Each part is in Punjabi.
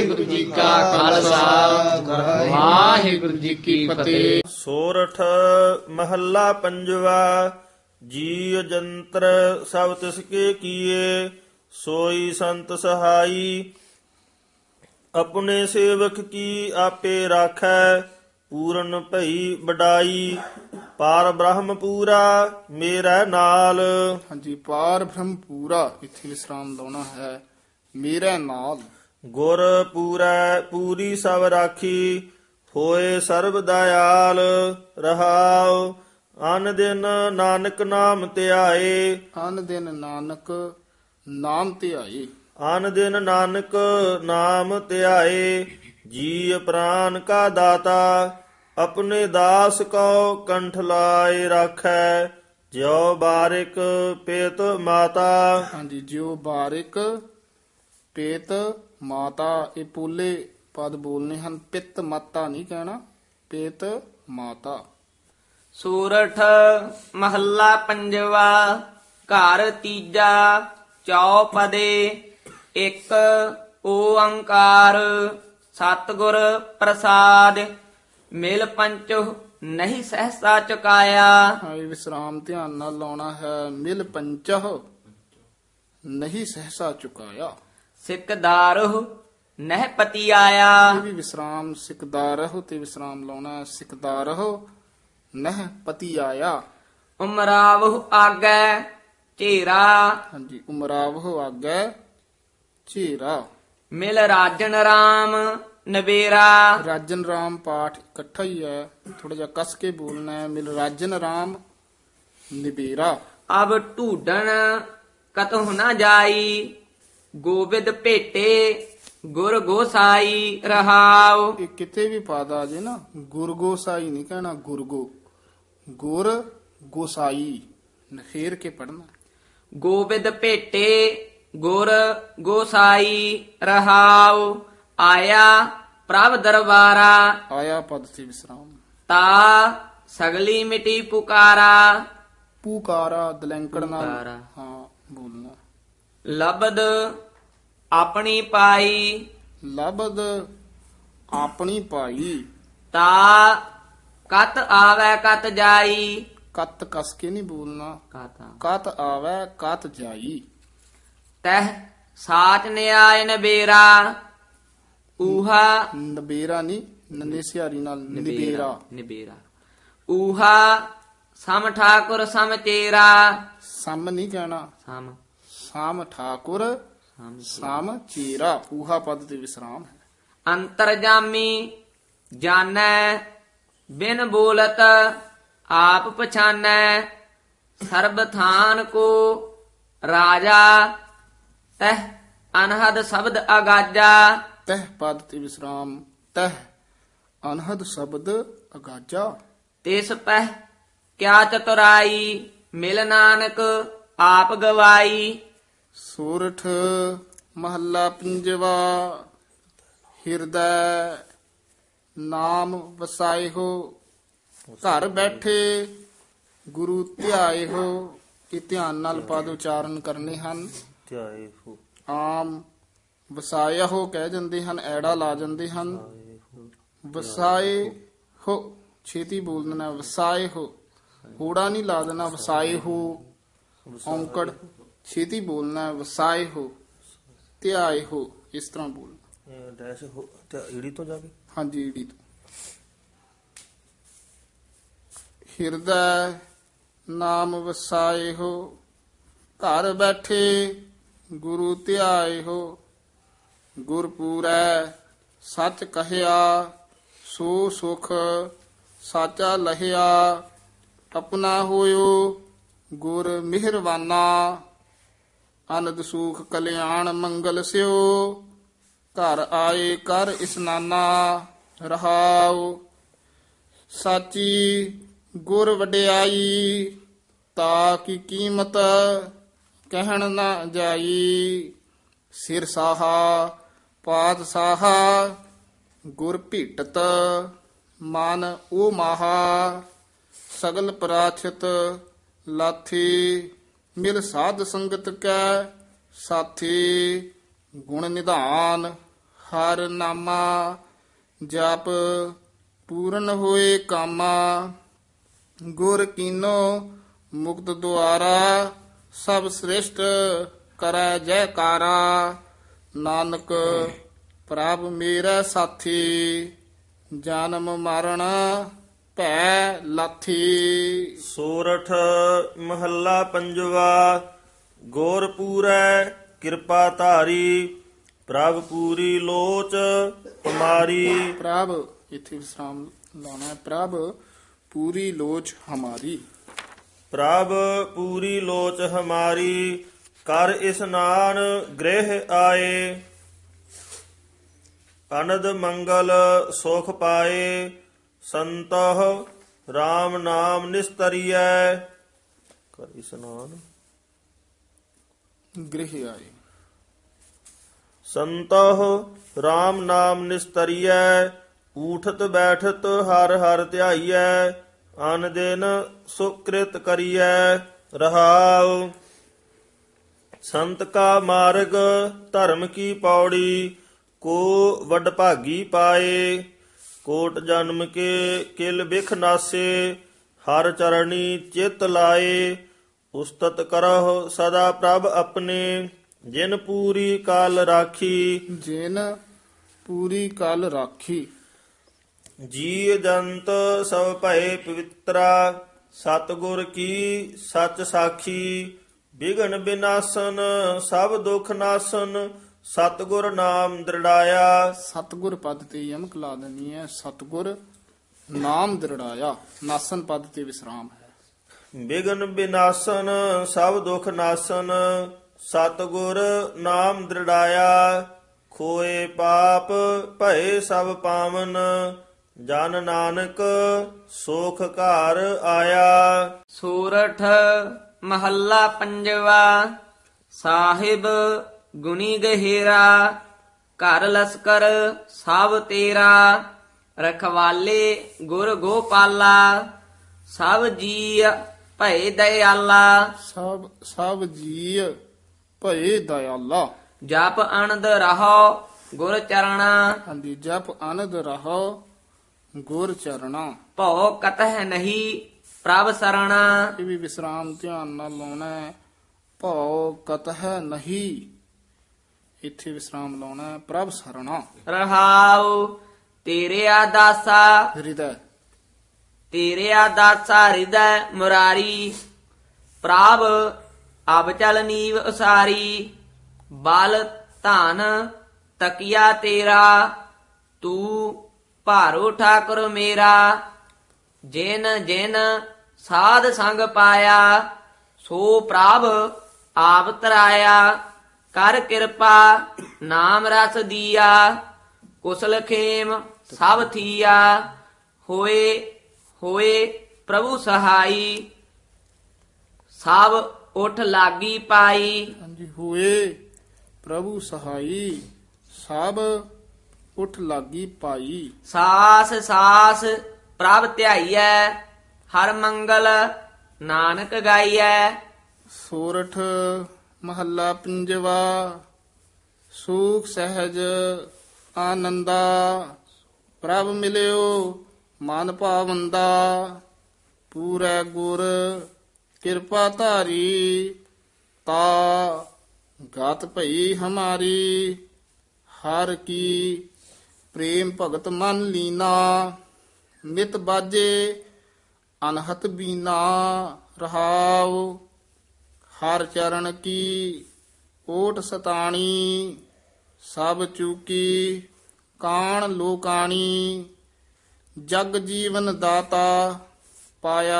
ਵਾਹਿਗੁਰੂ ਜੀ ਕਾ ਖਾਲਸਾ ਵਾਹਿਗੁਰੂ ਜੀ ਕੀ ਫਤਿਹ। ਸੋਰਠ ਮਹੱਲਾ ਪੰਜਵਾ। ਜੀਵ ਜੰਤਰ ਸਭ ਤਿਸ ਕੇ ਕੀਏ, ਸੋਈ ਸੰਤ ਸਹਾਈ। ਆਪਣੇ ਸੇਵਕ ਕੀ ਆਪੇ ਰਾਖੈ, ਪੂਰਨ ਭਈ ਵਡਾਈ। ਪਾਰ ਬ੍ਰਹਮ ਪੂਰਾ ਮੇਰਾ ਨਾਲ। ਹਾਂਜੀ, ਪਾਰ ਬ੍ਰਹਮ ਪੂਰਾ, ਇੱਥੇ ਵਿਸਰਾਮ ਲਾਉਣਾ ਹੈ। ਮੇਰੇ ਨਾਲ ਗੁਰ ਪੂਰੈ ਪੂਰੀ ਸਭ ਰਾਖੀ, ਹੋਏ ਸਰਬ ਦਇਆਲ। ਰਹਾਉ ਅਨ ਦਿਨ ਨਾਨਕ ਨਾਮ ਧਿਆਏ, ਅਨ ਦਿਨ ਨਾਨਕ ਨਾਮ ਧਿਆਏ। ਅਨ ਦਿਨ ਨਾਨਕ ਨਾਮ ਧਿਆਏ। ਜੀ ਪ੍ਰਾਨ ਕਾ ਦਾਤਾ, ਆਪਣੇ ਦਾਸ ਕੋ ਕੰਠ ਲਾਏ ਰਾਖੈ। ਜਿਉ ਬਾਰਿਕ ਪੇਤ ਮਾਤਾ। ਹਾਂਜੀ, ਜਿਉ ਬਾਰਿਕ ਪੇਤ ਮਾਤਾ, ਇਹ ਪੋਲੇ ਪਦ ਬੋਲਨੇ ਹਨ। ਪਿਤ ਮਾਤਾ ਨਹੀਂ ਕਹਿਣਾ, ਪੇਤ ਮਾਤਾ। ਸੂਰਠ ਮਹੱਲਾ ਪੰਜਵਾ। ਘਰ ਤੀਜਾ ਚੌਪਦੇ। ਇੱਕ ਓੰਕਾਰ ਸਤਿਗੁਰ ਪ੍ਰਸਾਦ, ਮਿਲ ਪੰਚੁ ਨਹੀਂ ਸਹਸਾ ਚੁਕਾਇਆ। ਹਾਂ, ਇਹ ਵਿਸਰਾਮ ਧਿਆਨ ਨਾਲ ਲਾਉਣਾ ਹੈ। ਮਿਲ ਪੰਚਹ ਨਹੀਂ ਸਹਸਾ ਚੁਕਾਇਆ। ਸਿਕਦਾਰਹੁ ਨਹਿ ਪਤੀ ਆਇਆ। ਇਹ ਵੀ ਵਿਸਰਾਮ ਸਿਕਦਾਰਹੁ ਤੇ ਵਿਸਰਾਮ ਲਾਉਣਾ ਹੈ। ਸਿਕਦਾਰਹੁ ਨਹਿ ਪਤੀ ਆਇਆ। ਉਮਰਾਵਹੁ ਆਗੈ ਝੇਰਾ। ਹਾਂਜੀ, ਉਮਰਾਵਹੁ ਆਗੈ ਝੇਰਾ। ਮਿਲ ਰਾਜਨ ਰਾਮ ਨਵੇਰਾ। ਰਾਜਨ ਰਾਮ ਪਾਠ ਇਕੱਠਾ ਹੀ ਹੈ, ਥੋੜਾ ਜਿਹਾ ਕੱਸ ਕੇ ਬੋਲਣਾ ਹੈ। ਮਿਲ ਰਾਜਨ ਰਾਮ ਨਿਬੇਰਾ। ਅਬ ਢੂਡਣ ਕਤਹੁ ਨਾ ਜਾਈ, ਗੋਬਿੰਦ ਭੇਟੇ ਗੁਰ ਗੋਸਾਈ। ਰਹਾਉ ਇਹ ਕਿਤੇ ਵੀ ਪਾਦ ਆ ਜੇ ਨਾ, ਗੁਰਗੋਸਾਈ ਨਹੀਂ ਕਹਿਣਾ, ਗੁਰ ਗੋਸਾਈ ਫੇਰ ਕੇ ਪੜਨਾ। ਗੋਬਿੰਦ ਭੇਟੇ ਗੁਰ ਗੋਸਾਈ। ਰਹਾਉ ਆਇਆ ਪ੍ਰਭ ਦਰਬਾਰਾ, ਆਇਆ ਪਦ ਤੇ ਵਿਸਰਾਮ। ਤਾ ਸਗਲੀ ਮਿਟੀ ਪੁਕਾਰਾ। ਪੁਕਾਰਾ ਦਲੈਂਕੜ ਨਾਲ ਪੁਕਾਰਾ। ਹਾਂ ਬੋਲਣਾ। ਲਬਦ ਆਪਣੀ ਪਾਈ, ਲਬਦ ਆਪਣੀ ਪਾਈ। ਤਾ ਕਤ ਆਵੈ ਕਤ ਜਾਈ। ਕਤ ਕਸ ਕੇ ਨਹੀਂ ਬੋਲਣਾ। ਕਾਤਾ ਕਤ ਆਵੈ ਕਤ ਜਾਈ। ਤਹ ਸਾਚ ਨਿਆਇ ਨਬੇਰਾ। ਊਹਾ ਨਬੇਰਾ ਨਹੀਂ, ਨੰਨੇ ਸਿਹਾਰੀ ਨਾਲ ਨਿਬੇਰਾ। ਨਿਬੇਰਾ। ਊਹਾ ਸਮ ਠਾਕੁਰ ਸਮ ਚੇਰਾ। ਸਮ ਨਹੀਂ ਕਹਿਣਾ, ਸਮ ਸਾਮ ਠਾਕੁਰ ਸਮ ਸਾਮ ਚੀਰਾ। ਊਹਾ ਪਦ ਤੇ ਵਿਸਰਾਮ ਹੈ। ਅੰਤਰਜਾਮੀ ਜਾਣੈ ਬਿਨ ਬੋਲਤ ਆਪ ਪਛਾਨੈ। ਸਰਬ ਥਾਨ ਕੋ ਰਾਜਾ, ਤਹ ਅਨਹਦ ਸ਼ਬਦ ਅਗਾਜਾ। ਤਹ ਪਦ ਤੇ ਵਿਸਰਾਮ। ਤਹ ਅਨਹਦ ਸ਼ਬਦ ਅਗਾਜਾ। ਤਿਸ ਪਹਿ ਕਿਆ ਚਤੁਰਾਈ, ਮਿਲ ਨਾਨਕ ਆਪ ਗਵਾਈ। ਸੂਰਠ ਮਹੱਲਾ ਪੰਜਵਾ। ਹਿਰਦੈ ਨਾਮ ਵਸਾਏ ਹੋ, ਘਰ ਬੈਠੇ ਗੁਰੂ ਧਿਆਏ ਹੋ। ਇਹ ਧਿਆਨ ਨਾਲ ਪਦ ਉਚਾਰਨ ਕਰਨੇ ਹਨ। ਧਿਆਏ ਹੋ, ਆਮ ਵਸਾਇਆ ਹੋ ਕਹਿ ਜਾਂਦੇ ਹਨ, ਐੜਾ ਲਾ ਜਾਂਦੇ ਹਨ। ਵਸਾਏ ਹੋ ਛੇਤੀ ਬੋਲ ਦੇਣਾ, ਵਸਾਏ ਹੋ। ਹੋੜਾ ਨਹੀਂ ਲਾ ਦੇਣਾ, ਵਸਾਏ ਹੋ। ਔਂਕੜ ਛੇਤੀ ਬੋਲਣਾ, ਵਸਾਏ ਹੋ ਧਿਆਏ ਹੋ, ਇਸ ਤਰ੍ਹਾਂ ਬੋਲਣਾ। ਡੈਸ਼ ਹੋ ਤੇ ਈੜੀ ਤੋਂ ਜਾ ਕੇ। ਹਾਂਜੀ, ਈੜੀ ਤੋਂ। ਹਿਰਦੈ ਨਾਮ ਵਸਾਏ ਹੋ, ਘਰ ਬੈਠੇ ਗੁਰੂ ਧਿਆਏ ਹੋ। ਗੁਰਪੂਰੈ ਸੱਚ ਕਹਿਆ, ਸੋ ਸੁਖ ਸਾਚਾ ਲਹਿਆ। ਆਪਣਾ ਹੋਇਓ ਗੁਰ ਮਿਹਰਵਾਨਾ, ਅਨੰਦ ਸੁਖ ਕਲਿਆਣ ਮੰਗਲ ਸਿਓ। ਘਰ ਆਏ ਕਰ ਇਸਨਾਨਾ। ਰਹਾਉ ਸਾਚੀ ਗੁਰ ਵਡਿਆਈ, ਤਾ ਕੀ ਕੀਮਤ ਕਹਿਣ ਨਾ ਜਾਈ। ਸਿਰ ਸਾਹਾ ਪਾਤ ਸਾਹਾ, ਗੁਰ ਭੀਟਤ ਮਨ ਉਹ ਮਾਹਾ। ਸਗਲ ਪ੍ਰਾਛਿਤ ਲਾਥੀ, ਮਿਲ ਸਾਧ ਸੰਗਤ ਕੈ ਸਾਥੀ। ਗੁਣ ਨਿਧਾਨ ਹਰ ਨਾਮਾ ਜਪ ਪੂਰਨ ਹੋਏ ਕਾਮਾ ਗੁਰ ਕੀਨੋ ਮੁਕਤ ਦੁਆਰਾ ਸਭ ਸ੍ਰਿਸ਼ਟ ਕਰੈ ਜੈਕਾਰਾ ਨਾਨਕ ਪ੍ਰਭ ਮੇਰਾ ਸਾਥੀ ਜਨਮ ਮਰਨ ਭੈ ਲਾਥੀ। ਸੋਰਠ ਮਹੱਲਾ ਪੰਜਵਾ। ਗੁਰ ਪੂਰੈ ਕਿਰਪਾ ਧਾਰੀ ਪ੍ਰਭ ਪੂਰੀ ਲੋਚ ਹਮਾਰੀ। ਪ੍ਰਭ ਇੱਥੇ ਵਿਸਰਾਮ ਲਾਉਣਾ ਹੈ। ਪ੍ਰਭ ਪੂਰੀ ਲੋਚ ਹਮਾਰੀ। ਪ੍ਰਭ ਪੂਰੀ ਲੋਚ ਹਮਾਰੀ ਕਰ ਇਸਨਾਨ ਗ੍ਰਹਿ ਆਏ ਅਨੰਦ ਮੰਗਲ ਸੁਖ ਪਾਏ ਸੰਤੋਹ RAM ਨਾਮ ਨਿਸਤਰੀਐ। ਕਰ ਇਸਨਾਨ ਗ੍ਰਹਿ ਆਏ ਸੰਤੋਹ RAM ਨਾਮ ਨਿਸਤਰੀਐ ਊਠਤ ਬੈਠਤ ਹਰ ਹਰ ਧਿਆਈਐ ਅਨ ਦਿਨ ਸੁਕ੍ਰਿਤ ਕਰੀਐ ਰਹਾਉ। ਸੰਤ ਕਾ ਮਾਰਗ ਧਰਮ ਕੀ ਪੌੜੀ ਕੋ ਵੱਡ ਭਾਗੀ ਪਾਏ ਕੋਟ ਜਨਮ ਕੇ ਕਿਲ ਬਿਖ ਨਾਸੇ ਹਰ ਚਰਣੀ ਚਿਤ ਲਾਏ ਉਸਤਤ ਕਰਹੁ ਸਦਾ ਪ੍ਰਭ ਆਪਣੇ ਜਿਨ ਪੂਰੀ ਕਾਲ ਰਾਖੀ। ਜਿਨ ਪੂਰੀ ਕਾਲ ਰਾਖੀ ਜੀ ਜੰਤ ਸਭ ਭਏ ਪਵਿੱਤਰਾ ਸਤਿਗੁਰ ਕੀ ਸੱਚ ਸਾਖੀ ਬਿਗਨ ਬਿਨਾਸਨ ਸਭ ਦੁਖ ਨਾਸਨ ਸਤਿਗੁਰ ਨਾਮ ਦ੍ਰਿੜਾਇਆ। ਸਤਿਗੁਰ ਪਦ ਤੇ ਯਮਕ ਲਾ ਦੇਣੀ ਹੈ। ਸਤਿਗੁਰ ਨਾਮ ਦ੍ਰਿੜਾਇਆ ਨਾਸਨ ਪਦ ਤੇ ਵਿਸਰਾਮ ਹੈ। ਬਿਗਨ ਬਿਨਾਸਨ ਸਭ ਦੁਖ ਨਾਸਨ ਸਤਿਗੁਰ ਨਾਮ ਦ੍ਰਿੜਾਇਆ ਖੋਏ ਪਾਪ ਭਏ ਸਭ ਪਾਵਨ ਜਨ ਨਾਨਕ ਸੁਖ ਘਰ ਆਇਆ। ਸੂਰਠ ਮਹੱਲਾ ਪੰਜਵਾ। ਸਾਹਿਬ ਗੁਣੀ ਗਹਿਰਾ ਘਰ ਲਸਕਰ ਸਭ ਤੇਰਾ ਰਖਵਾਲੇ ਗੁਰ ਗੋਪਾਲਾ ਸਭ ਜੀ ਭਏ ਦਇਆਲਾ। ਸਭ ਜੀ ਭਏ ਦਇਆਲਾ। ਜਪ ਅਨੰਦ ਰਹੋ ਗੁਰ ਚਰਣਾ ਹਾਂਜੀ ਜਪ ਆਨੰਦ ਰਹੋ ਗੁਰ ਚਰਣਾ। ਭਉ ਕਤਹਿ ਨਹੀਂ ਪ੍ਰਭ ਸਰਣਾ। ਇਹ ਵੀ ਵਿਸਰਾਮ ਧਿਆਨ ਨਾਲ ਲਾਉਣਾ ਹੈ। ਭਉ ਕਤਹਿ ਨਹੀਂ ਇੱਥੇ ਵਿਸਰਾਮ ਲਾਉਣਾ ਹੈ। ਪ੍ਰਭ ਸਰਣਾ। ਰਹਾਉ ਤੇਰੇ ਆਦਾਸਾ ਹਿਰਦੈ ਤੇਰੇ ਆਦਾਸਾ ਹਿਰਦੈ ਮੁਰਾਰੀ ਪ੍ਰਭ ਅਬ ਚਲ ਨੀਵ ਉਸਾਰੀ ਬਲ ਧਨ ਤਕਿਆ ਤੇਰਾ ਤੂੰ ਭਾਰੋ ਠਾਕੁਰ ਮੇਰਾ ਜਿਨ ਜਿਨ ਸਾਧ ਸੰਗ ਪਾਇਆ ਸੋ ਪ੍ਰਭ ਆਪ ਤਰਾਇਆ ਕਰ ਕਿਰਪਾ ਨਾਮ ਰਸ ਦੀਆ ਕੁਸਲ ਖੇਮ ਸਭ ਥੀਆ ਹੋਏ ਹੋਏ ਪ੍ਰਭੂ ਸਹਾਈ ਸਭ ਉਠ ਲਾਗੀ ਪਾਈ। ਹਾਂਜੀ ਹੋਏ ਪ੍ਰਭੂ ਸਹਾਈ ਸਭ ਉਠ ਲਾਗੀ ਪਾਈ। ਸਾਸ ਸਾਸ ਪ੍ਰਭ ਧਿਆਈਐ ਹਰ ਮੰਗਲ ਨਾਨਕ ਗਾਈਐ। ਸੋਰਠ ਮਹੱਲਾ ਪੰਜਵਾ। ਸੂਖ ਸਹਿਜ ਆਨੰਦਾ ਪ੍ਰਭ ਮਿਲਿਓ ਮਨ ਭਾਵੰਦਾ ਪੂਰੈ ਗੁਰ ਕਿਰਪਾ ਧਾਰੀ ਤਾ ਗਾਤ ਭਈ ਹਮਾਰੀ ਹਰ ਕੀ ਪ੍ਰੇਮ ਭਗਤ ਮਨ ਲੀਨਾ ਨਿਤ ਬਾਜੇ ਅਨਹਤ ਬੀਨਾ ਰਹਾਉ ਹਰ ਚਰਨ ਕੀ ਓਟ ਸਤਾਣੀ ਸਭ ਚੂਕੀ ਕਾਣ ਲੋਕਾਣੀ ਜਗ ਜੀਵਨ ਦਾਤਾ ਪਾਇਆ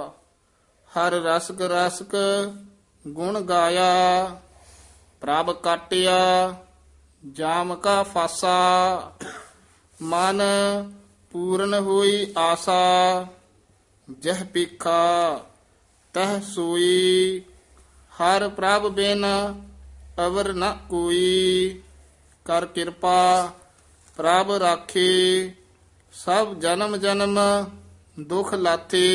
ਹਰ ਰਸਕ ਰਸਕ ਗੁਣ ਗਾਇਆ ਪ੍ਰਭ ਕਾਟਿਆ ਜਾਮ ਕਾ ਫਾਸਾ ਮਨ ਪੂਰਨ ਹੋਈ ਆਸਾ ਜਹ ਪੀਖਾ ਤਹ ਸੋਈ ਹਰ ਪ੍ਰਭ ਬਿਨ ਅਵਰ ਨ ਕੋਈ ਕਰ ਕਿਰਪਾ ਪ੍ਰਭ ਰਾਖੇ ਸਭ ਜਨਮ ਜਨਮ ਦੁਖ ਲਾਥੇ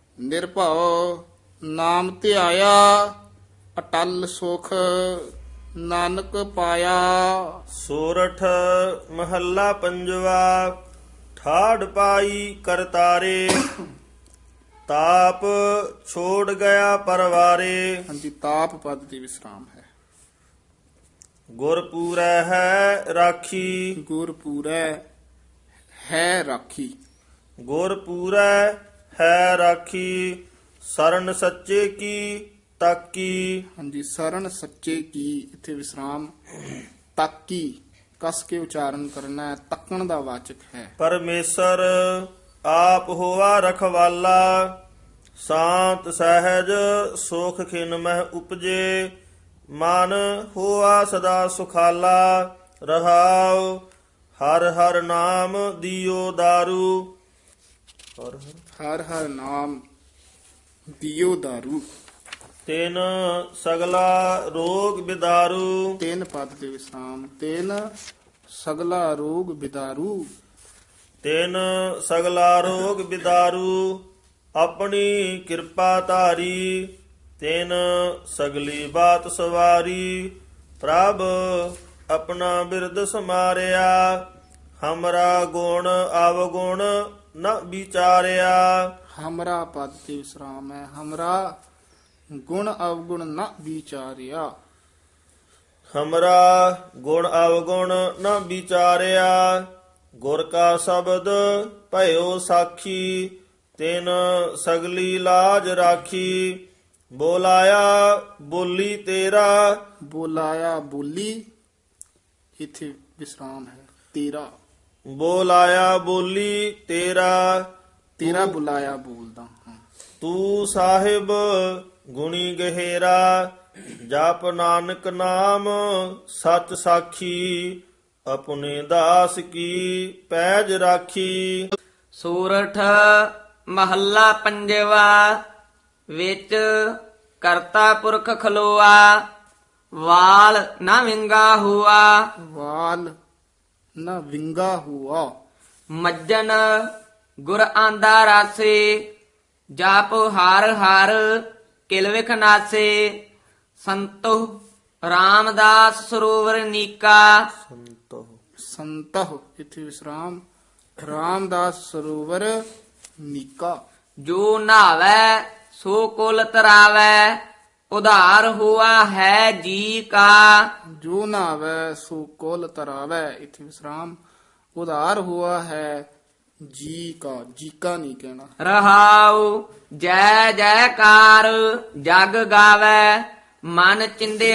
ਨਿਰਭਉ ਨਾਮ ਧਿਆਇਆ ਅਟਲ ਸੁਖ ਨਾਨਕ ਪਾਇਆ। ਸੋਰਠ ਮਹੱਲਾ ਪੰਜਵਾ। ਠਾੜ ਪਾਈ ਕਰਤਾਰੇ, ਤਾਪ ਛੋੜ ਗਿਆ ਪਰਵਾਰੇ। ਹਾਂਜੀ, ਤਾਪ ਪਦ ਦੀ ਵਿਸਰਾਮ ਹੈ। ਗੁਰਪੂਰੈ ਹੈ ਰਾਖੀ, ਗੁਰਪੂਰੈ ਹੈ ਰਾਖੀ। ਗੁਰਪੂਰੈ ਹੈ ਰਾਖੀ। ਸਰਨ ਸੱਚੇ ਕੀ ਤਾਕੀ। ਹਾਂਜੀ, ਸਰਨ ਸੱਚੇ ਕੀ, ਇੱਥੇ ਵਿਸਰਾਮ। ਤਾਕੀ ਕਸ ਕੇ ਉਚਾਰਨ ਕਰਨਾ ਹੈ, ਤੱਕਣ ਦਾ ਵਾਚਕ ਹੈ। ਪਰਮੇਸ਼ਰ ਆਪ ਹੋਵਾ ਰਖਵਾਲਾ, ਸ਼ਾਂਤ ਸਹਿਜ ਸੁਖ ਖਿਨ ਮਹਿ ਉਪਜੇ। ਮਨ ਹੋਆ ਸਦਾ ਸੁਖਾਲਾ, ਰਹਾਉ ਹਰ ਹਰ ਨਾਮ ਦਿਓ ਦਾਰੂ। ਹਰ ਹਰ ਨਾਮ ਦਿਓ ਦਾਰੂ। ਤਿਨ ਸਗਲਾ ਰੋਗ ਬਿਦਾਰੂ। ਤਿੰਨ ਪਦ ਦੇ ਵਿਸਰਾਮ। ਤਿੰਨ ਸਗਲਾ ਰੋਗ ਬਿਦਾਰੂ। ਤਿਨ ਸਗਲਾ ਰੋਗ ਬਿਦਾਰੂ, ਆਪਣੀ ਕਿਰਪਾ ਧਾਰੀ। ਤਿਨ ਸਗਲੀ ਬਾਤ ਸਵਾਰੀ, ਪ੍ਰਭ ਆਪਣਾ ਬਿਰਦ ਸਮਾਰਿਆ। ਹਮਰਾ ਗੁਣ ਅਵਗੁਣ ਨ ਵਿਚਾਰਿਆ। ਹਮਰਾ ਪਦ ਤੇ ਵਿਸਰਾਮ ਹੈ। ਹਮਰਾ ਗੁਣ ਅਵਗੁਣ ਨ ਵਿਚਾਰਿਆ। ਹਮਰਾ ਗੁਣ ਅਵਗੁਣ ਨ ਵਿਚਾਰਿਆ। ਗੁਰ ਕਾ ਸ਼ਬਦ ਭਇਓ ਸਾਖੀ, ਤਿਨ ਸਗਲੀ ਲਾਜ ਰਾਖੀ। ਬੋਲਾਇਆ ਬੋਲੀ ਤੇਰਾ। ਬੋਲਾਇਆ ਬੋਲੀ, ਇੱਥੇ ਵਿਸਰਾਮ ਹੈ। ਤੇਰਾ, ਬੋਲਾਇਆ ਬੋਲੀ ਤੇਰਾ। ਤੇਰਾ ਬੁਲਾਇਆ ਬੋਲਦਾ ਹਾਂ। ਤੂੰ ਸਾਹਿਬ ਗੁਣੀ ਗਹਿਰਾ, ਜਪ ਨਾਨਕ ਨਾਮ ਸਚ ਸਾਖੀ। ਆਪਣੇ ਦਾਸ ਕੀ ਪੈਜ ਰਾਖੀ। ਸੂਰਠ ਮਹੱਲਾ ਪੰਜਵਾ। ਵਿੱਚ ਕਰਤਾ ਪੁਰਖ ਖਲੋਆ, ਵਾਲ ਨਾ ਵਿੰਗਾ ਹੁਆ। ਵਾਲ ਨਾ ਵਿੰਗਾ ਹੁਆ। ਮੱਜਨ ਗੁਰ ਆਂਦਾ ਰਾਸੇ, ਜਾਪ ਹਰ ਹਰ ਕਿਲ ਵਿਖ ਨਾਸੇ। ਸੰਤੋ ਰਾਮਦਾਸ ਸਰੋਵਰ ਨੀਕਾ। ਸੰਤਹ, ਇੱਥੇ ਵਿਸਰਾਮ। ਰਾਮਦਾਸ ਸਰੋਵਰ ਨੀਕਾ। ਜੋ ਨਾਵੈ ਸੋ ਕੁਲ ਤਰਾਵੈ, ਉਧਾਰ ਹੁਆ ਹੈ ਜੀ ਕਾ। ਜੋ ਨਾਵੈ ਸੋ ਕੋਲ ਤਰਾਵੈ, ਇੱਥੇ ਵਿਸਰਾਮ। ਉਧਾਰ ਹੁਆ ਹੈ ਜੀ ਕਾ। ਜੀ ਕਾ ਨਹੀਂ ਕਹਿਣਾ। ਰਹਾਉ ਜੈ ਜੈਕਾਰ ਜਗ ਗਾਵੈ, ਮਨ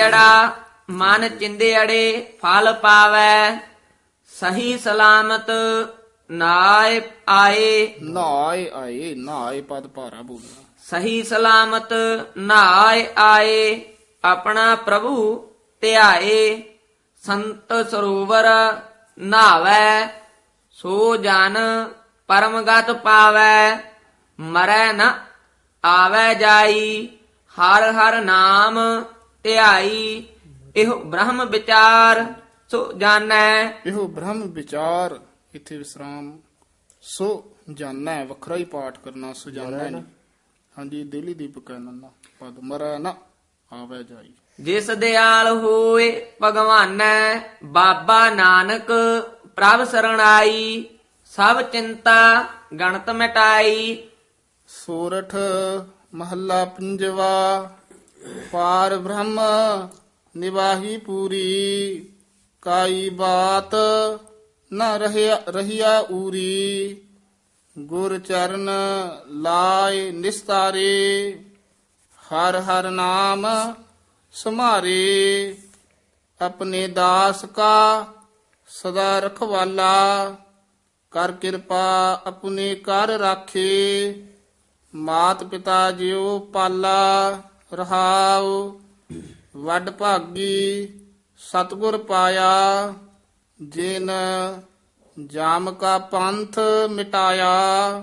ਚਿੰਦੇੜੇ ਫਲ ਪਾਵੈ। ਸਹੀ ਸਲਾਮਤ ਨਾਇ ਆਏ। ਨਾਏ ਆਏ, ਨਾਏ ਪਦ ਭਾਰਾ ਬੋਲਣਾ। ਸਹੀ ਸਲਾਮਤ ਨਾਇ ਆਏ, ਆਪਣਾ ਪ੍ਰਭੂ ਧਿਆਏ। ਸੰਤ ਸਰੋਵਰ ਨਾਵੈ, ਸੋ ਜਨ ਪਰਮਗਤ ਪਾਵੈ। ਮਰੈ ਨ ਆਵੈ ਜਾਈ, ਹਰ ਹਰ ਨਾਮ ਧਿਆਈ। ਇਹੋ ਬ੍ਰਹਮ ਵਿਚਾਰ ਸੋ ਜਾਣੈ। ਇਹੋ ਬ੍ਰਹਮ ਵਿਚਾਰ, ਇੱਥੇ ਵਿਸਰਾਮ। ਸੋ ਜਾਣੈ, ਵੱਖਰਾ ਹੀ ਪਾਠ ਕਰਨਾ। ਸੋ ਜਾਣੈ ਨਹੀਂ। ਹਾਂਜੀ, ਦਿੱਲੀ ਦੀਪਕ ਨੰਨਾ ਪਦ। ਮਰੈ ਨ ਆਵੈ ਜਾਈ। ਜਿਸ ਦਿਆਲ ਹੋਏ ਭਗਵਾਨੈ, ਬਾਬਾ ਨਾਨਕ ਪ੍ਰਭ ਸਰਣਾਈ। ਸਭ ਚਿੰਤਾ ਗਣਤ ਮਿਟਾਈ। ਸੋਰਠ ਮਹੱਲਾ ਪੰਜਵਾ। ਪਾਰ ਬ੍ਰਹਮ ਨਿਵਾਹੀ ਪੂਰੀ, ਕਾਈ ਬਾਤ ਨ ਰਹਿਆ ਊਰੀ। ਗੁਰ ਚਰਨ ਲਾਇ ਨਿਸਤਾਰੇ, ਹਰ ਹਰ ਨਾਮ ਸਮਾਰੇ। ਆਪਣੇ ਦਾਸ ਕਾ ਸਦਾ ਰਖਵਾਲਾ, ਕਰ ਕਿਰਪਾ ਆਪਣੇ ਕਰ ਰਾਖੇ। ਮਾਤ ਪਿਤਾ ਜਿਉ ਪਾਲਾ, ਰਹਾਉ ਵੱਡ ਭਾਗੀ ਸਤਿਗੁਰ ਪਾਇਆ। ਜਿਨ ਜਾਮ ਕਾ ਪੰਥ ਮਿਟਾਇਆ,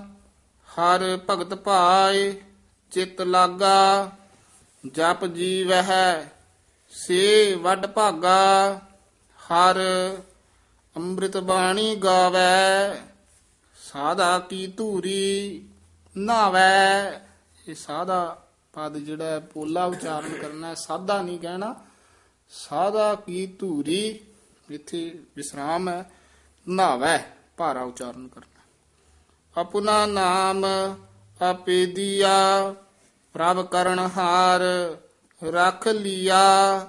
ਹਰ ਭਗਤ ਭਾਏ ਚਿਤ ਲਾਗਾ। ਜਪ ਜੀਵਹਿ ਸੇ ਵੱਡ ਭਾਗਾ, ਹਰ ਅੰਮ੍ਰਿਤ ਬਾਣੀ ਗਾਵੈ। ਸਾਧਾ ਕੀ ਧੂਰੀ ਨਾਵੈ। ਇਹ ਸਾਧਾ ਪਦ ਜਿਹੜਾ ਹੈ, ਪੋਲਾ ਉਚਾਰਨ ਕਰਨਾ ਹੈ, ਸਾਧਾ ਨਹੀਂ ਕਹਿਣਾ। ਸਾਦਾ ਕੀ ਧੂਰੀ, ਇੱਥੇ ਵਿਸਰਾਮ ਹੈ। ਨਾਵੈ ਭਾਰਾ ਉਚਾਰਨ ਕਰਨਾ। ਆਪਣਾ ਨਾਮ ਆਪੇ ਦੀਆ, ਪ੍ਰਭ ਕਰਨ ਹਾਰ ਰੱਖ ਲਿਆ।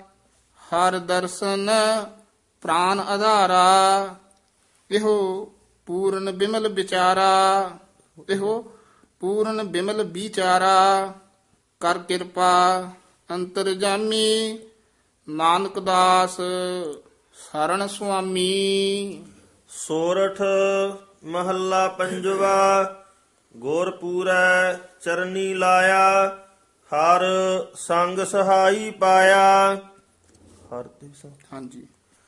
ਹਰ ਦਰਸ਼ਨ ਪ੍ਰਾਨ ਆਧਾਰਾ, ਇਹੋ ਪੂਰਨ ਬਿਮਲ ਵਿਚਾਰਾ। ਇਹੋ ਪੂਰਨ ਬਿਮਲ ਵਿਚਾਰਾ, ਕਰ ਕਿਰਪਾ ਅੰਤਰਜਾਮੀ। ਨਾਨਕ ਦਾਸ ਸਰਣ ਸੁਆਮੀ। ਸੋਰਠ ਮਹੱਲਾ ਪੰਜਵਾ। ਗੁਰ ਪੂਰੈ ਚਰਨੀ ਲਾਇਆ, ਹਰ ਸੰਗ ਸਹਾਈ ਪਾਇਆ। ਹਰ ਤੇ ਸੰਗ ਹਾਂਜੀ।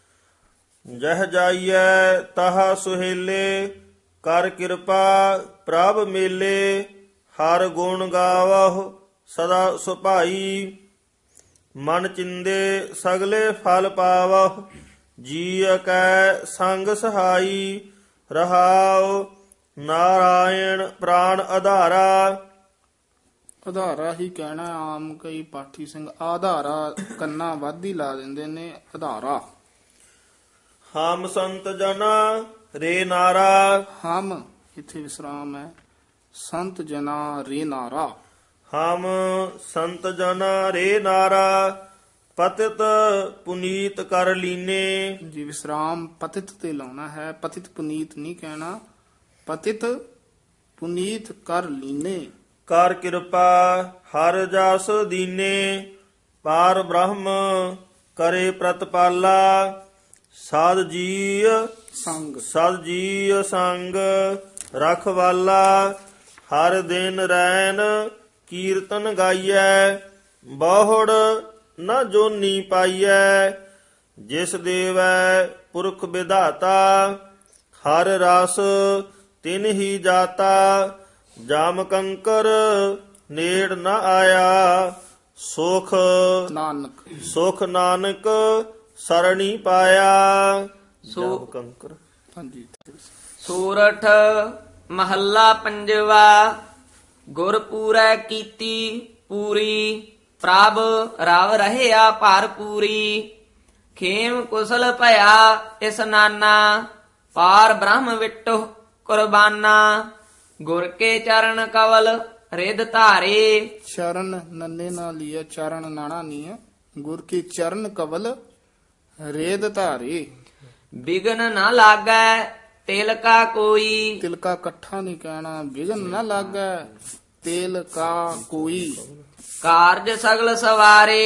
ਜਹ ਜਾਈਐ ਤਹ ਸੁਹੇਲੇ, ਕਰ ਕਿਰਪਾ ਪ੍ਰਭ ਮੇਲੇ। ਹਰ ਗੁਣ ਗਾਵਹੁ ਸਦਾ ਸੁਭਾਈ, ਮਨ ਚਿੰਦੇ ਸਗਲੇ ਫਲ ਪਾਵਹੁ। ਜੀ ਕੈ ਸੰਗ ਸਹਾਈ, ਰਹਾਉ ਨਾਰਾਇਣ ਪ੍ਰਾਨ ਆਧਾਰਾ। ਆਧਾਰਾ ਹੀ ਕਹਿਣਾ ਆਮ ਕਈ ਪਾਠੀ ਸਿੰਘ ਆਧਾਰਾ ਕੰਨਾ ਵਾਧੀ ਲਾ ਦਿੰਦੇ ਨੇ ਆਧਾਰਾ। ਹਮ ਸੰਤ ਜਨਾ ਰੇ ਨਾਰਾ। ਹਮ ਇੱਥੇ ਵਿਸਰਾਮ ਹੈ। ਸੰਤ ਜਨਾ ਰੇ ਨਾਰਾ। ਹਮ ਸੰਤ ਜਨਾ ਰੇ ਨਾਰਾ, ਪਤਿਤ ਪੁਨੀਤ ਕਰ ਲੀਨੇ। ਜੀ ਵਿਸਰਾਮ ਪਤਿਤ ਤੇ ਲਾਉਣਾ ਹੈ, ਪਤਿਤ ਪੁਨੀਤ ਨਹੀਂ ਕਹਿਣਾ। ਪਤਿਤ ਪੁਨੀਤ ਕਰ ਲੀਨੇ। ਕਰ ਕਿਰਪਾ ਹਰ ਜਸ ਦੀਨੇ, ਪਾਰ ਬ੍ਰਹਮ ਕਰੇ ਪ੍ਰਤਪਾਲਾ। ਸਾਧ ਜੀ ਸੰਗ ਸਦ ਜੀ ਸੰਗ ਰਖਵਾਲਾ। ਹਰ ਦਿਨ ਰੈਨ ਕੀਰਤਨ ਗਾਈਐ, ਬਹੁੜ ਨ ਜੋਨੀ ਪਾਈਐ। ਜਿਸ ਦੇਵੈ ਪੁਰਖ ਵਿਧਾਤਾ, ਹਰ ਰਸ ਤਿਨ ਹੀ ਜਾਤਾ। ਜਾਮ ਕੰਕਰ ਨੇੜ ਨ ਆਇਆ, ਸੁਖ ਨਾਨਕ। ਸੁਖ ਨਾਨਕ ਸਰਣੀ ਪਾਇਆ। ਜਾਮ ਕੰਕਰ। ਹਾਂਜੀ। ਸੂਰਠ ਮਹੱਲਾ ਪੰਜਵਾ। ਗੁਰ ਪੂਰੈ ਕੀਤੀ ਪੂਰੀ, ਪ੍ਰਭ ਰਵ ਰਹਿਆ ਭਰਪੂਰੀ। ਖੇਮ ਕੁਸਲ ਭਇਆ ਇਸਨਾਨਾ, ਪਾਰ ਬ੍ਰਹਮ ਵਿਟੋ ਕੁਰਬਾਨਾ। ਗੁਰ ਕੇ ਚਰਨ ਕਵਲ ਰਿਦ ਧਾਰੇ। ਚਰਨ ਨੰਨੇ ਨਾਲ ਲਿਆ, ਚਰਨ ਨਾਣਾ ਨਹੀਂ ਹੈ। ਗੁਰ ਕੀ ਚਰਨ ਕਵਲ ਰੇਦ ਧਾਰੇ। ਬਿਗਨ ਨਾ ਲਾਗੈ ਤਿਲ ਕਾ ਕੋਈ, ਤਿਲਕਾ ਇਕੱਠਾ ਨਹੀਂ ਕਹਿਣਾ। ਵਿਗਨ ਨਾ ਲਾਗੈ ਤੇਲ ਕਾ ਕੋਈ। ਕਾਰਜ ਸਗਲ ਸਵਾਰੇ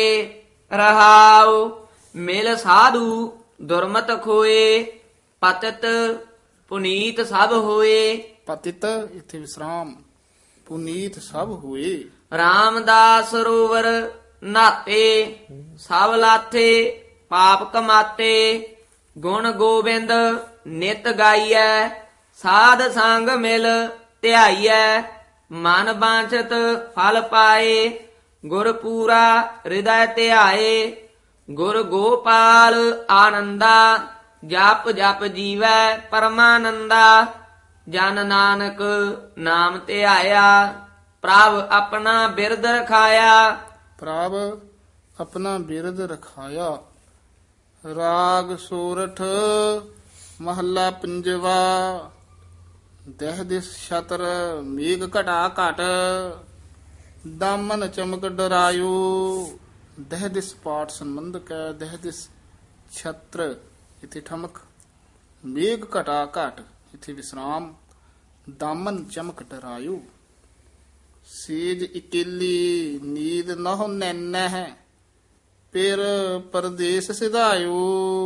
ਰਹਾਉ। ਮਿਲ ਸਾਧੂ ਦੁਰਮਤ ਖੋਏ, ਪਤਿਤ ਪੁਨੀਤ ਸਭ ਹੋਏ। ਪਤਿਤ ਇੱਥੇ ਵਿਸਰਾਮ, ਪੁਨੀਤ ਸਭ ਹੋਏ। ਰਾਮਦਾਸ ਸਰੋਵਰ ਨਾਤੇ, ਸਭ ਲਾਥੇ ਪਾਪ ਕਮਾਤੇ। ਗੁਣ ਗੋਬਿੰਦ ਨਿਤ ਗਾਈਐ, ਸਾਧ ਸੰਗ ਮਿਲ ਧਿਆਈਐ। ਮਨ ਬਾਂਛਤ ਫਲ ਪਾਏ, ਗੁਰ ਪੂਰਾ ਹਿਰਦੈ ਧਿਆਏ। ਗੁਰ ਗੋਪਾਲ ਆਨੰਦਾ, ਜਪ ਜਪ ਜੀਵੈ ਪਰਮਾਨੰਦਾ। ਜਨ ਨਾਨਕ ਨਾਮ ਧਿਆਇਆ, ਪ੍ਰਭ ਆਪਣਾ ਬਿਰਦ ਰਖਾਇਆ। ਪ੍ਰਭ ਆਪਣਾ ਬਿਰਦ ਰਖਾਇਆ। ਰਾਗ ਸੋਰਠ ਮਹੱਲਾ ਪੰਜਵਾ। ਦਹ ਦਿਸ ਛਤਰ ਮੇਘ ਘਟਾ ਘਟ, ਦਾਮਨ ਚਮਕ ਡਰਾਇਓ। ਦਹ ਦਿਸ ਪਾਠ ਸੰਬੰਧਕ ਹੈ। ਦਹ ਦਿਸ ਛਤਰ ਇੱਥੇ ਠਮਕ, ਮੇਘ ਘਟਾ ਘਟ ਇੱਥੇ ਵਿਸਰਾਮ। ਦਾਮਨ ਚਮਕ ਡਰਾਇਓ। ਸੇਜ ਇਕੇਲੀ ਨੀਂਦ ਨਹੁ ਨੈਨਹਿ, ਫਿਰ ਪਰਦੇਸ ਸਿਧਾਇਓ।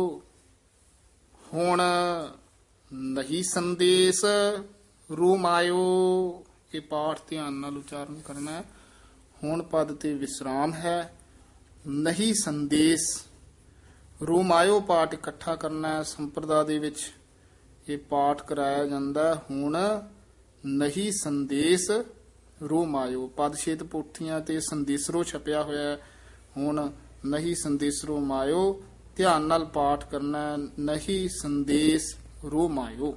ਹੁਣ ਨਹੀਂ ਸੰਦੇਸ ਰੂਮਾਇਓ। ਇਹ ਪਾਠ ਧਿਆਨ ਨਾਲ ਉਚਾਰਨ ਕਰਨਾ ਹੈ। ਹੁਣ ਪਦ ਤੇ ਵਿਸਰਾਮ ਹੈ। ਨਹੀਂ ਸੰਦੇਸ ਰੂਮਾਇਓ ਪਾਠ ਇਕੱਠਾ ਕਰਨਾ ਹੈ। ਸੰਪਰਦਾ ਦੇ ਵਿੱਚ ਇਹ ਪਾਠ ਕਰਾਇਆ ਜਾਂਦਾ। ਹੁਣ ਨਹੀਂ ਸੰਦੇਸ ਰੂਮਾਇਓ। ਪਦ ਛੇਦ ਪੋਥੀਆਂ ਤੇ ਸੰਦੇਸਰੋ ਛਪਿਆ ਹੋਇਆ ਹੈ। ਹੁਣ ਨਹੀਂ ਸੰਦੇਸਰੋ ਮਾਇਓ, ਧਿਆਨ ਨਾਲ ਪਾਠ ਕਰਨਾ ਹੈ। ਨਹੀਂ ਸੰਦੇਸ ਰੂਮਾਇਓ।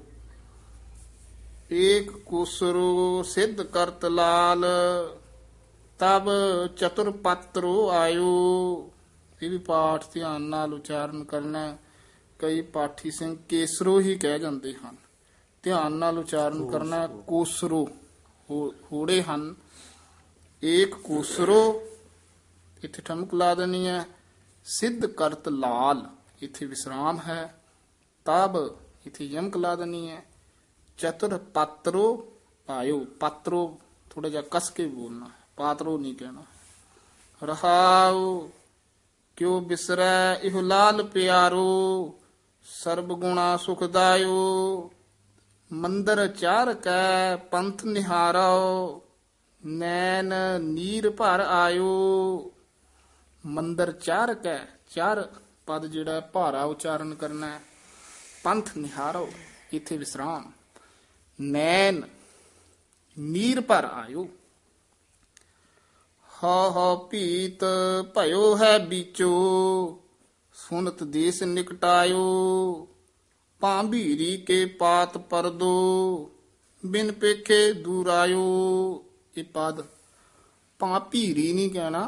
ਏਕ ਕੁਸਰੋ ਸਿੱਧ ਕਰਤ ਲਾਲ, ਤਬ ਚਤੁਰ ਪਤਰੋ ਆਇਓ। ਇਹ ਵੀ ਪਾਠ ਧਿਆਨ ਨਾਲ ਉਚਾਰਨ ਕਰਨਾ ਹੈ। ਕਈ ਪਾਠੀ ਸਿੰਘ ਕੇਸਰੋ ਹੀ ਕਹਿ ਜਾਂਦੇ ਹਨ, ਧਿਆਨ ਨਾਲ ਉਚਾਰਨ ਕਰਨਾ ਹੈ। ਕੋਸਰੋ ਹੋੜੇ ਹਨ, ਏਕ ਕੋਸਰੋ ਇੱਥੇ ਠਮਕ ਲਾ ਦੇਣੀ ਹੈ। ਸਿੱਧ ਕਰਤ ਲਾਲ ਇੱਥੇ ਵਿਸਰਾਮ ਹੈ। ਤਬ ਇੱਥੇ ਯਮਕ ਲਾ ਦੇਣੀ ਹੈ। ਚਤੁਰ ਪਾਤਰੋ ਪਾਇਓ, ਪਾਤਰੋ ਥੋੜਾ ਜਿਹਾ ਕਸ ਕੇ ਬੋਲਣਾ, ਪਾਤਰੋ ਨਹੀਂ ਕਹਿਣਾ। ਰਹਾਉ ਕਿਉ ਬਿਸਰੈ ਇਹੋ ਲਾਲ ਪਿਆਰੋ, ਸਰਬ ਗੁਣਾ ਸੁਖਦਾਇਓ। ਮੰਦਰ ਚਾਰ ਕੈ ਪੰਥ ਨਿਹਾਰੋ, ਨੈਣ ਨੀਰ ਭਰ ਆਇਓ। ਮੰਦਰ ਚਾਰ ਕੈ, ਚਾਰ ਪਦ ਜਿਹੜਾ ਭਾਰਾ ਉਚਾਰਨ ਕਰਨਾ ਹੈ। ਪੰਥ ਨਿਹਾਰੋ ਇੱਥੇ ਵਿਸਰਾਮ। ਨੈਣ ਨੀਰ ਭਰ ਆਇਓ। ਹੋ ਭੀਤ ਭਇਓ ਹੈ ਬੀਚੋ, ਸੁਨਤ ਦੇਸ ਨਿਕਟਾਇਓ। ਭਾਂਬੀਰੀ ਕੇ ਪਾਤ ਪਰਦੋ, ਬਿਨ ਪੇਖੇ ਦੂਰ ਆਇਓ। ਇਹ ਪਦ ਭਾਂਬੀਰੀ ਨਹੀਂ ਕਹਿਣਾ,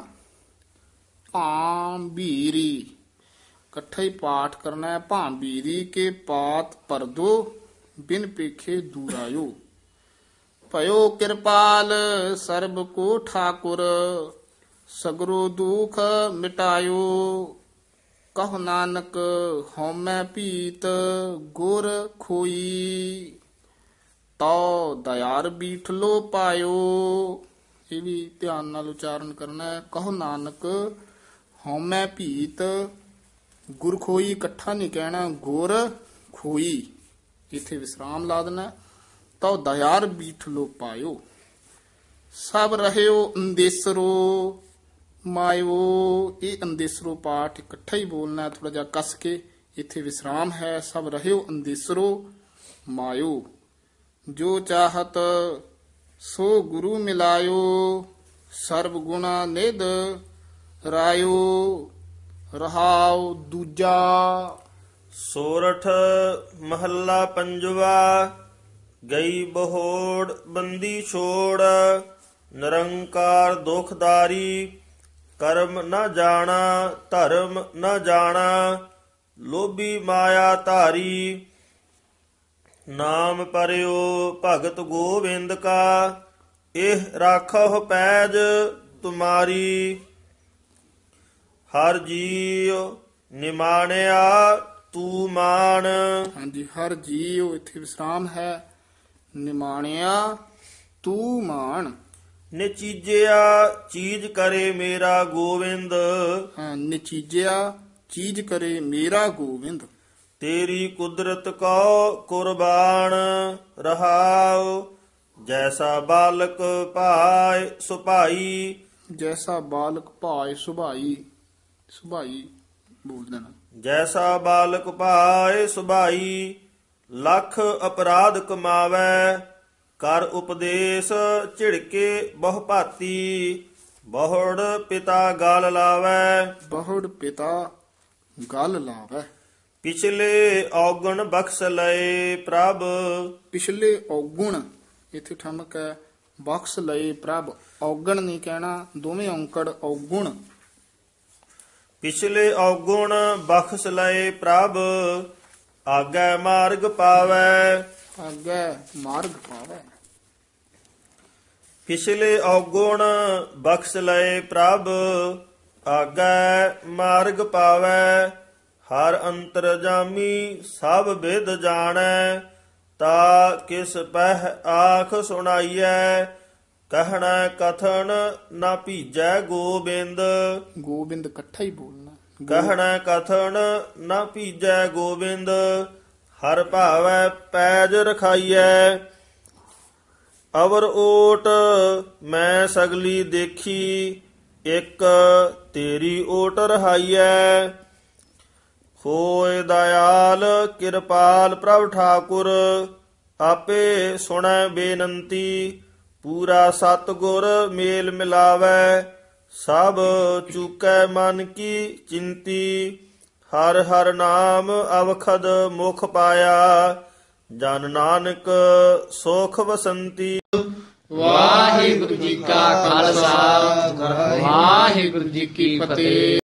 ਭਾਂਬੀਰੀ ਇਕੱਠਾ ਹੀ ਪਾਠ ਕਰਨਾ ਹੈ। ਭਾਂਬੀਰੀ ਕੇ ਪਾਤ ਪਰਦੋ, ਬਿਨ ਪੇਖੇ ਦੂਰ ਆਇਓ। ਭਇਓ ਕਿਰਪਾਲ ਸਰਬ ਕੋ ਠਾਕੁਰ, ਸਗਰੋ ਦੁਖ ਮਿਟਾਇਓ। ਕਹੁ ਨਾਨਕ ਹਉਮੈ ਭੀਤ, ਗੁਰ ਖੋਈ। ਤਉ ਦਇਆਰ ਬੀਠਲੋ ਪਾਇਓ। ਇਹ ਵੀ ਧਿਆਨ ਨਾਲ ਉਚਾਰਨ ਕਰਨਾ ਹੈ। ਕਹੁ ਨਾਨਕ ਹਉਮੈ ਭੀਤ, ਗੁਰ ਖੋਈ ਇਕੱਠਾ ਨਹੀਂ ਕਹਿਣਾ, ਗੁਰ ਖੋਈ ਇੱਥੇ ਵਿਸਰਾਮ ਲਾ ਦੇਣਾ। ਤਉ ਦਇਆਰ ਬੀਠਲੋ ਪਾਇਓ। ਸਭ ਰਹਿਓ ਅੰਦੇਸਰੋ ਮਾਇਓ। ਇਹ ਅੰਦੇਸਰੋ ਪਾਠ ਇਕੱਠਾ ਹੀ ਬੋਲਣਾ, ਥੋੜਾ ਜਿਹਾ ਕੱਸ ਕੇ। ਇੱਥੇ ਵਿਸਰਾਮ ਹੈ। ਸਭ ਰਹਿਓ ਅੰਦੇਸਰੋ ਮਾਇਓ। ਜੋ ਚਾਹਤ ਸੋ ਗੁਰੂ ਮਿਲਾਇਓ, ਸਰਬ ਗੁਣਾ ਨਿਧ ਰਾਇਓ। ਰਹਾਉ ਦੂਜਾ। ਸੋਰਠ ਮਹੱਲਾ ਪੰਜਵਾ। ਗਈ ਬਹੋੜ ਬੰਦੀ ਛੋੜ, ਨਿਰੰਕਾਰ ਦੁਖਦਾਰੀ। ਕਰਮ ਨਾ ਜਾਣਾ ਧਰਮ ਨਾ ਜਾਣਾ, ਲੋਭੀ ਮਾਇਆ ਧਾਰੀ। ਨਾਮ ਪਰਿਓ ਭਗਤ ਗੋਬਿੰਦ ਕਾ, ਇਹ ਰਾਖਹੁ ਪੈਜ ਤੁਮਾਰੀ। ਹਰ ਜੀਉ ਨਿਮਾਣਿਆ ਤੂੰ ਮਾਣ। ਹਾਂਜੀ, ਹਰ ਜੀਉ ਇੱਥੇ ਵਿਸਰਾਮ ਹੈ। ਨਿਮਾਣਿਆ ਤੂੰ ਮਾਣ। ਨਿਚੀਜਿਆ ਚੀਜ਼ ਕਰੇ ਮੇਰਾ ਗੋਬਿੰਦ, ਹਾਂ, ਨਿਚੀਜਿਆ ਚੀਜ਼ ਕਰੇ ਮੇਰਾ ਗੋਬਿੰਦ। ਤੇਰੀ ਕੁਦਰਤ ਕੋ ਕੁਰਬਾਨ। ਰਹਾਉ ਜੈਸਾ ਬਾਲਕ ਭਾਇ ਸੁਭਾਈ। ਜੈਸਾ ਬਾਲਕ ਭਾਇ ਸੁਭਾਈ, ਸੁਭਾਈ ਬੋਲ ਦੇਣਾ। ਜੈਸਾ ਬਾਲਕ ਭਾਇ ਸੁਭਾਈ, ਲੱਖ ਅਪਰਾਧ ਕਮਾਵੈ। ਕਰ ਉਪਦੇਸ਼ ਝਿੜਕੇ ਬਹੁ ਭਾਤੀ, ਬਹੁੜ ਪਿਤਾ ਗਲ ਲਾਵੈ। ਬਹੁੜ ਪਿਤਾ ਗਲ ਲਾਵੈ। ਪਿਛਲੇ ਔਗਣ ਬਖਸ਼ ਲਏ ਪ੍ਰਭ। ਪਿਛਲੇ ਔਗੁਣ ਇੱਥੇ ਠਮਕ ਹੈ। ਬਖਸ਼ ਲਏ ਪ੍ਰਭ, ਔਗਣ ਨਹੀਂ ਕਹਿਣਾ, ਦੋਵੇਂ ਔਂਕੜ ਔਗੁਣ। ਪਿਛਲੇ ਔਗੁਣ ਬਖਸ਼ ਲਏ ਪ੍ਰਭ, ਆਗੈ ਮਾਰਗ ਪਾਵੈ। ਆਗੈ ਮਾਰਗ ਪਾਵੈ। ਪਿਛਲੇ ਔਗੁਣ ਬਖਸ਼ ਲਏ ਪ੍ਰਭ, ਆਗੈ ਮਾਰਗ ਪਾਵੈ। ਹਰ ਅੰਤਰਜਾਮੀ ਸਭ ਵਿਦ ਜਾਣੈ, ਤਾ ਕਿਸ ਪਹਿ ਆਖ ਸੁਣਾਈਐ। ਕਹਿਣਾ ਕਥਨ ਨਾ ਭੀਜੈ ਗੋਬਿੰਦ। ਗੋਬਿੰਦ ਇਕੱਠਾ ਹੀ ਬੋਲਣਾ। ਕਹਿਣਾ ਕਥਨ ਨਾ ਭੀਜੈ ਗੋਬਿੰਦ, ਹਰ ਭਾਵੈ ਪੈਜ ਰਖਾਈਐ। ਅਵਰ ਓਟ ਮੈਂ ਸਗਲੀ ਦੇਖੀ, ਇੱਕ ਤੇਰੀ ਓਟ ਰਹਾਈਐ। ਹੋਏ ਦਇਆਲ ਕਿਰਪਾਲ ਪ੍ਰਭ ਠਾਕੁਰ, ਆਪੇ ਸੁਣੈ ਬੇਨੰਤੀ। ਪੂਰਾ ਸਤਿਗੁਰ ਮੇਲ ਮਿਲਾਵੈ, ਸਭ ਚੁਕੈ ਮਨ ਕੀ ਚਿੰਤੀ। ਹਰ ਹਰ ਨਾਮ ਅਵਖਦ ਮੁਖ ਪਾਇਆ, ਜਨ ਨਾਨਕ ਸੁਖ ਵਸੰਤੀ। ਵਾਹਿਗੁਰੂ ਜੀ ਕਾ ਖਾਲਸਾ, ਵਾਹਿਗੁਰੂ ਜੀ ਕੀ ਫਤਿਹ।